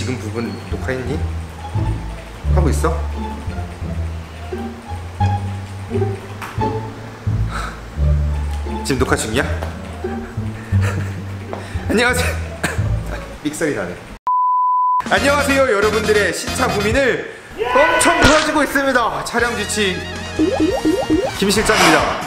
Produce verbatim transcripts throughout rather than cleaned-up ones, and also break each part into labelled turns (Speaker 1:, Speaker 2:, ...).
Speaker 1: 지금 부분 녹화했니? 하고 있어? 지금 녹화 중이야? 안녕하세요. 삑소리 나네. 안녕하세요 여러분들의 시차 고민을 엄청 도와주고 있습니다. 촬영 지치 김 실장입니다.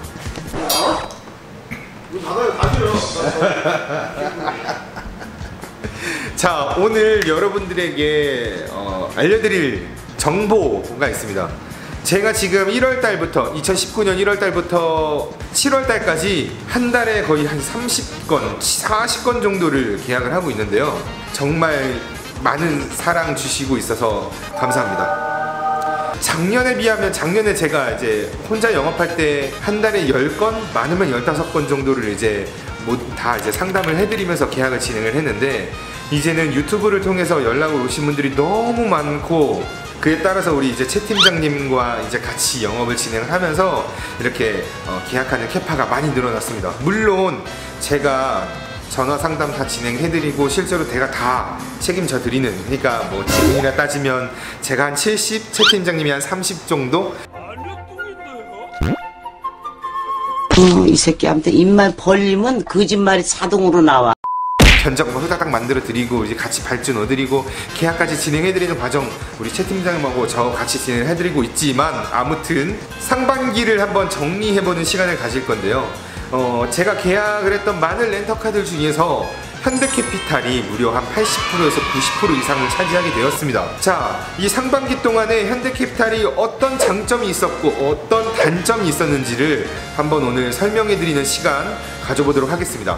Speaker 1: 자, 오늘 여러분들에게 어, 알려드릴 정보가 있습니다. 제가 지금 일월 달부터 이천십구 년 일월 달부터 칠월 달까지 한 달에 거의 한 삼십 건, 사십 건 정도를 계약을 하고 있는데요. 정말 많은 사랑 주시고 있어서 감사합니다. 작년에 비하면 작년에 제가 이제 혼자 영업할 때 한 달에 열 건, 많으면 열다섯 건 정도를 이제 뭐 다 이제 상담을 해드리면서 계약을 진행을 했는데, 이제는 유튜브를 통해서 연락을 오신 분들이 너무 많고, 그에 따라서 우리 이제 최 팀장님과 이제 같이 영업을 진행을 하면서 이렇게 어, 계약하는 캐파가 많이 늘어났습니다. 물론 제가 전화 상담 다 진행해드리고 실제로 제가 다 책임져 드리는, 그러니까 뭐 지금이나 따지면 제가 한 칠십, 최 팀장님이 한 삼십 정도?
Speaker 2: 어, 이 새끼한테 입만 벌리면 거짓말이 자동으로 나와.
Speaker 1: 견적 뭐 후다닥 만들어 드리고 이제 같이 발주 넣어 드리고 계약까지 진행해 드리는 과정 우리 최 팀장님하고 저 같이 진행해 드리고 있지만, 아무튼 상반기를 한번 정리해 보는 시간을 가질 건데요. 어, 제가 계약을 했던 많은 렌터카들 중에서 현대캐피탈이 무려 한 팔십 퍼센트에서 구십 퍼센트 이상을 차지하게 되었습니다. 자, 이 상반기 동안에 현대캐피탈이 어떤 장점이 있었고 어떤 단점이 있었는지를 한번 오늘 설명해 드리는 시간 가져보도록 하겠습니다.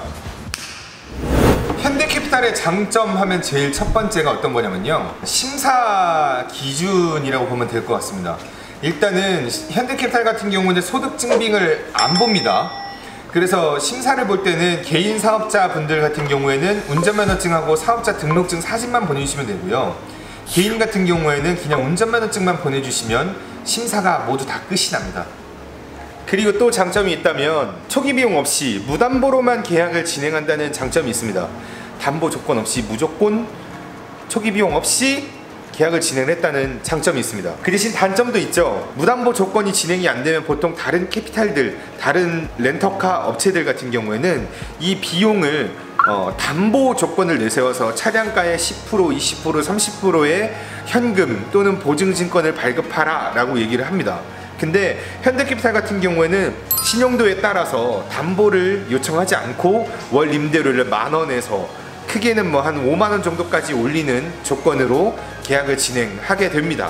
Speaker 1: 현대캐피탈의 장점 하면 제일 첫 번째가 어떤 거냐면요, 심사 기준이라고 보면 될 것 같습니다. 일단은 현대캐피탈 같은 경우는 소득 증빙을 안 봅니다. 그래서 심사를 볼 때는 개인 사업자 분들 같은 경우에는 운전면허증하고 사업자 등록증 사진만 보내주시면 되고요, 개인 같은 경우에는 그냥 운전면허증만 보내주시면 심사가 모두 다 끝이 납니다. 그리고 또 장점이 있다면 초기 비용 없이 무담보로만 계약을 진행한다는 장점이 있습니다. 담보 조건 없이 무조건 초기 비용 없이 계약을 진행했다는 장점이 있습니다. 그 대신 단점도 있죠. 무담보 조건이 진행이 안 되면 보통 다른 캐피탈들, 다른 렌터카 업체들 같은 경우에는 이 비용을 어, 담보 조건을 내세워서 차량가의 십 퍼센트, 이십 퍼센트, 삼십 퍼센트의 현금 또는 보증증권을 발급하라 라고 얘기를 합니다. 근데 현대캐피탈 같은 경우에는 신용도에 따라서 담보를 요청하지 않고 월 임대료를 만 원에서 크게는 뭐 한 오만 원 정도까지 올리는 조건으로 계약을 진행하게 됩니다.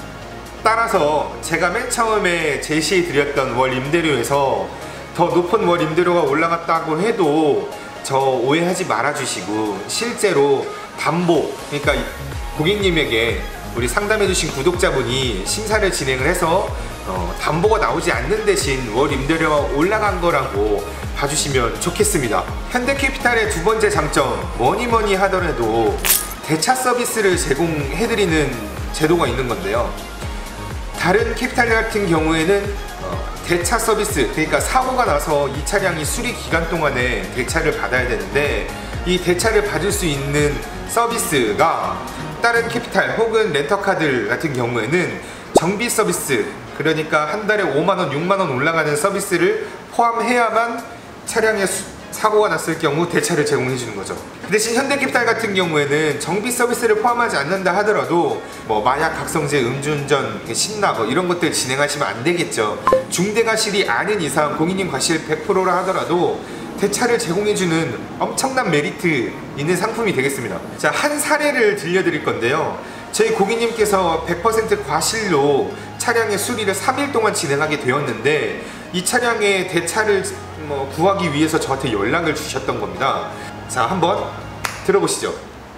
Speaker 1: 따라서 제가 맨 처음에 제시해 드렸던 월 임대료에서 더 높은 월 임대료가 올라갔다고 해도 저 오해하지 말아 주시고, 실제로 담보, 그러니까 고객님에게 우리 상담해 주신 구독자분이 심사를 진행을 해서 어, 담보가 나오지 않는 대신 월 임대료가 올라간 거라고 봐주시면 좋겠습니다. 현대캐피탈의 두 번째 장점, 뭐니뭐니 하더라도 대차 서비스를 제공해드리는 제도가 있는 건데요. 다른 캐피탈 같은 경우에는 어, 대차 서비스, 그러니까 사고가 나서 이 차량이 수리 기간 동안에 대차를 받아야 되는데, 이 대차를 받을 수 있는 서비스가 다른 캐피탈 혹은 렌터카들 같은 경우에는 정비 서비스, 그러니까 한 달에 오만 원, 육만 원 올라가는 서비스를 포함해야만 차량에 수, 사고가 났을 경우 대차를 제공해 주는 거죠. 그 대신 현대캐피탈 같은 경우에는 정비 서비스를 포함하지 않는다 하더라도 뭐 마약, 각성제, 음주운전, 신나 뭐 이런 것들 진행하시면 안 되겠죠. 중대과실이 아닌 이상 공인님 과실 백 퍼센트라 하더라도 대차를 제공해주는 엄청난 메리트 있는 상품이 되겠습니다. 자, 한 사례를 들려드릴 건데요. 저희 고객님께서 백 퍼센트 과실로 차량의 수리를 삼 일 동안 진행하게 되었는데, 이 차량의 대차를 뭐 구하기 위해서 저한테 연락을 주셨던 겁니다. 자, 한번 들어보시죠.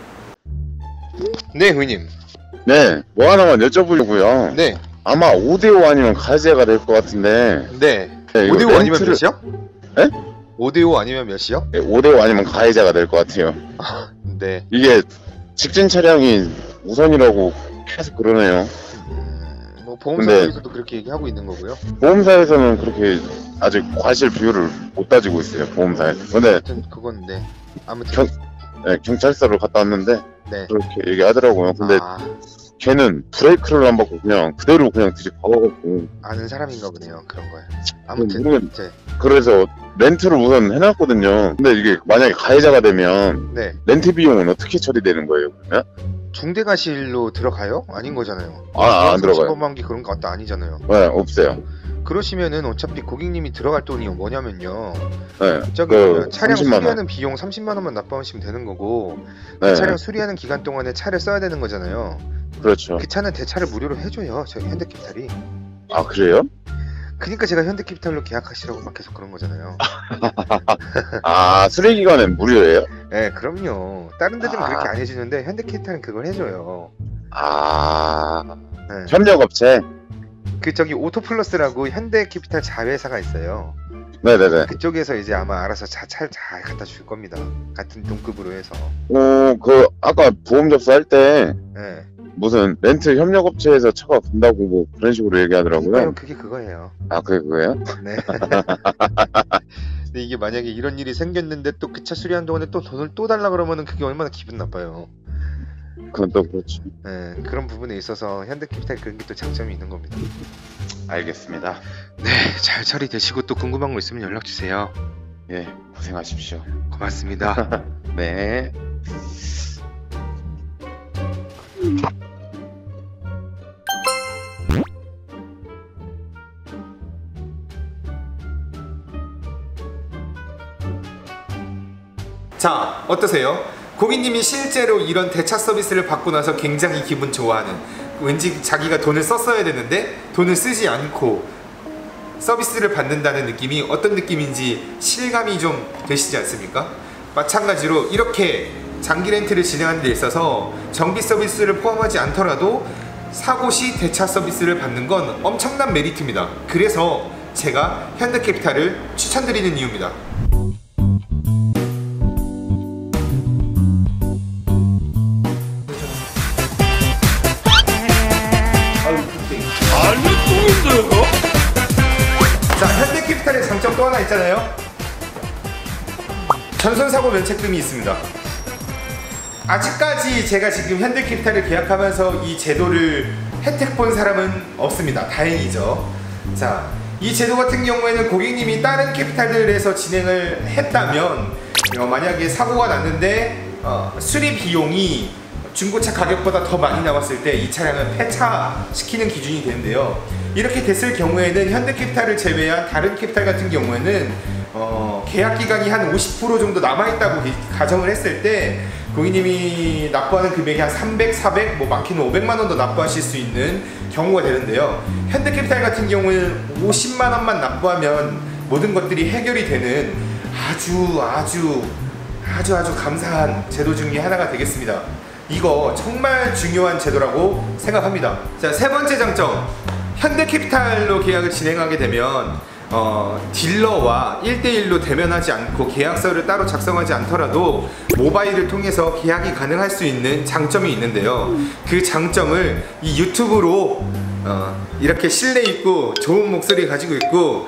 Speaker 1: 네, 고객님.
Speaker 3: 네, 뭐 하나만 여쭤보려고요.
Speaker 1: 네.
Speaker 3: 아마 오 대 오 아니면 가해자가 될 것 같은데.
Speaker 1: 네.
Speaker 3: 네,
Speaker 1: 오 대 오
Speaker 3: 렌트를...
Speaker 1: 아니면 몇이요?
Speaker 3: 네?
Speaker 1: 오 대 오 아니면 몇이요?
Speaker 3: 네, 오 대 오 아니면 가해자가 될 것 같아요.
Speaker 1: 네.
Speaker 3: 이게 직진 차량이 우선이라고 계속 그러네요.
Speaker 1: 음, 뭐 보험사에서도 그렇게 얘기하고 있는 거고요.
Speaker 3: 보험사에서는 그렇게 아직 과실 비율을 못 따지고 있어요. 보험사에서. 근데
Speaker 1: 아무튼 그건 네. 아무튼
Speaker 3: 경, 네, 경찰서를 갔다 왔는데
Speaker 4: 네.
Speaker 3: 그렇게 얘기하더라고요. 근데
Speaker 4: 아,
Speaker 3: 걔는 브레이크를 안 받고 그냥 그대로 그냥 들이박아갖고
Speaker 4: 아는 사람인가 보네요. 그런 거예요. 아무튼
Speaker 3: 모르겠...
Speaker 4: 이제
Speaker 3: 그래서 렌트를 우선 해놨거든요. 근데 이게 만약에 가해자가 되면
Speaker 4: 네.
Speaker 3: 렌트 비용은 어떻게 처리되는 거예요, 그러면?
Speaker 4: 중대가실로 들어가요? 아닌 거잖아요.
Speaker 3: 아, 안 들어가요.
Speaker 4: 법원기 그런 거 아니잖아요.
Speaker 3: 네, 없어요.
Speaker 4: 그러시면은 어차피 고객님이 들어갈 돈이 뭐냐면요.
Speaker 3: 네,
Speaker 4: 저기
Speaker 3: 그
Speaker 4: 차량
Speaker 3: 삼십만 원.
Speaker 4: 수리하는 비용 삼십만 원만 납부하시면 되는 거고 그
Speaker 3: 네,
Speaker 4: 차량 수리하는 기간 동안에 차를 써야 되는 거잖아요.
Speaker 3: 그렇죠.
Speaker 4: 그 차는 대차를 무료로 해줘요. 저희 현대캐피탈이.
Speaker 3: 아, 그래요?
Speaker 4: 그러니까 제가 현대캐피탈로 계약하시라고 막 계속 그런 거잖아요.
Speaker 3: 아, 수리 기간은 무료예요?
Speaker 4: 네, 그럼요. 다른 데들은
Speaker 3: 아.
Speaker 4: 그렇게 안 해주는데 현대캐피탈은 그걸 해줘요.
Speaker 3: 아,
Speaker 4: 네.
Speaker 3: 협력업체?
Speaker 4: 그 저기 오토플러스라고 현대캐피탈 자회사가 있어요.
Speaker 3: 네네네.
Speaker 4: 그쪽에서 이제 아마 알아서 차, 차를 잘 갖다 줄 겁니다. 같은 동급으로 해서.
Speaker 3: 어, 그 아까 보험 접수할 때
Speaker 4: 네.
Speaker 3: 무슨 렌트 협력업체에서 차가 간다고 뭐 그런 식으로 얘기하더라고요.
Speaker 4: 그러니까요, 그게 그거예요.
Speaker 3: 아, 그게 그거예요?
Speaker 4: 네. 근데 이게 만약에 이런 일이 생겼는데 또 그 차 수리하는 동안에 또 돈을 또 달라 그러면은 그게 얼마나 기분 나빠요.
Speaker 3: 그건 또 그렇지.
Speaker 4: 네, 그런 부분에 있어서 현대캐피탈 그런 게 또 장점이 있는 겁니다.
Speaker 3: 알겠습니다.
Speaker 4: 네, 잘 처리되시고 또 궁금한 거 있으면 연락 주세요.
Speaker 3: 예, 고생하십시오.
Speaker 4: 고맙습니다.
Speaker 3: 네.
Speaker 1: 자, 어떠세요? 고객님이 실제로 이런 대차 서비스를 받고 나서 굉장히 기분 좋아하는, 왠지 자기가 돈을 썼어야 되는데 돈을 쓰지 않고 서비스를 받는다는 느낌이 어떤 느낌인지 실감이 좀 되시지 않습니까? 마찬가지로 이렇게 장기 렌트를 진행하는 데 있어서 정비 서비스를 포함하지 않더라도 사고 시 대차 서비스를 받는 건 엄청난 메리트입니다. 그래서 제가 현대캐피탈을 추천드리는 이유입니다. 자, 현대캐피탈의 장점 또 하나 있잖아요. 전손사고 면책금이 있습니다. 아직까지 제가 지금 현대캐피탈을 계약하면서 이 제도를 혜택 본 사람은 없습니다. 다행이죠. 자, 이 제도 같은 경우에는 고객님이 다른 캐피탈들에서 진행을 했다면 어, 만약에 사고가 났는데 어, 수리 비용이 중고차 가격보다 더 많이 나왔을 때 이 차량을 폐차시키는 기준이 되는데요. 이렇게 됐을 경우에는 현대캐피탈을 제외한 다른 캐피탈 같은 경우에는 어, 계약 기간이 한 오십 퍼센트 정도 남아있다고 가정을 했을 때 고객님이 납부하는 금액이 한 삼백, 사백, 뭐 많게는 오백만 원도 납부하실 수 있는 경우가 되는데요. 현대캐피탈 같은 경우는 오십만 원만 납부하면 모든 것들이 해결이 되는 아주 아주 아주 아주 감사한 제도 중에 하나가 되겠습니다. 이거 정말 중요한 제도라고 생각합니다. 자, 세 번째 장점. 현대캐피탈로 계약을 진행하게 되면 어, 딜러와 일 대일로 대면하지 않고 계약서를 따로 작성하지 않더라도 모바일을 통해서 계약이 가능할 수 있는 장점이 있는데요. 그 장점을 이 유튜브로 어, 이렇게 신뢰 있고 좋은 목소리 가지고 있고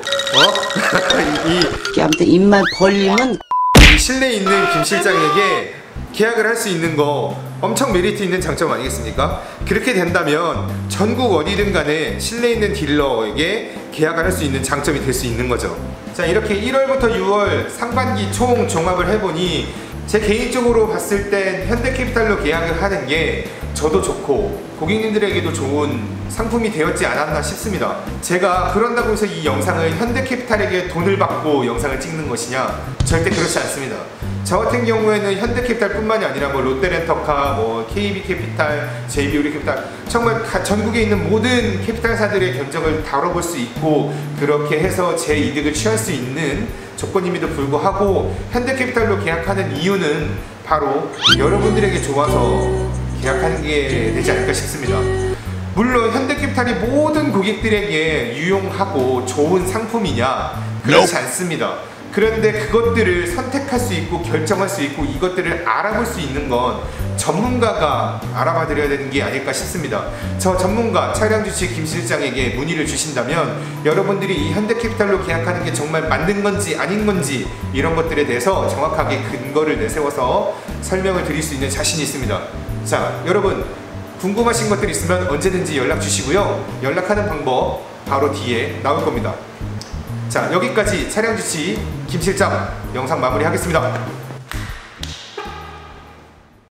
Speaker 1: 어? 이,
Speaker 2: 아무튼 입만 벌리면
Speaker 1: 이 신뢰 있는 김 실장에게 계약을 할 수 있는 거 엄청 메리트 있는 장점 아니겠습니까? 그렇게 된다면 전국 어디든 간에 신뢰 있는 딜러에게 계약을 할 수 있는 장점이 될 수 있는 거죠. 자, 이렇게 일월부터 유월 상반기 총 종합을 해보니 제 개인적으로 봤을 땐 현대캐피탈로 계약을 하는 게 저도 좋고 고객님들에게도 좋은 상품이 되었지 않았나 싶습니다. 제가 그런다고 해서 이 영상을 현대캐피탈에게 돈을 받고 영상을 찍는 것이냐? 절대 그렇지 않습니다. 저 같은 경우에는 현대캐피탈 뿐만이 아니라 뭐 롯데렌터카, 뭐 케이비캐피탈, 제이비우리캐피탈 정말 전국에 있는 모든 캐피탈사들의 견적을 다뤄볼 수 있고 그렇게 해서 제 이득을 취할 수 있는 조건임에도 불구하고 현대캐피탈로 계약하는 이유는 바로 여러분들에게 좋아서 계약하는 게 되지 않을까 싶습니다. 물론 현대캐피탈이 모든 고객들에게 유용하고 좋은 상품이냐? 그렇지 않습니다. 그런데 그것들을 선택할 수 있고 결정할 수 있고 이것들을 알아볼 수 있는 건 전문가가 알아봐 드려야 되는 게 아닐까 싶습니다. 저 전문가 차량주치 김 실장에게 문의를 주신다면 여러분들이 이 현대캐피탈로 계약하는 게 정말 맞는 건지 아닌 건지 이런 것들에 대해서 정확하게 근거를 내세워서 설명을 드릴 수 있는 자신이 있습니다. 자, 여러분 궁금하신 것들 있으면 언제든지 연락 주시고요. 연락하는 방법 바로 뒤에 나올 겁니다. 자, 여기까지 촬영 지치 김 실장 영상 마무리하겠습니다.